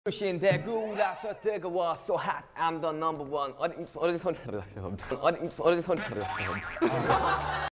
신 대구라서 뜨거워 so hot I'm the number one 어린 손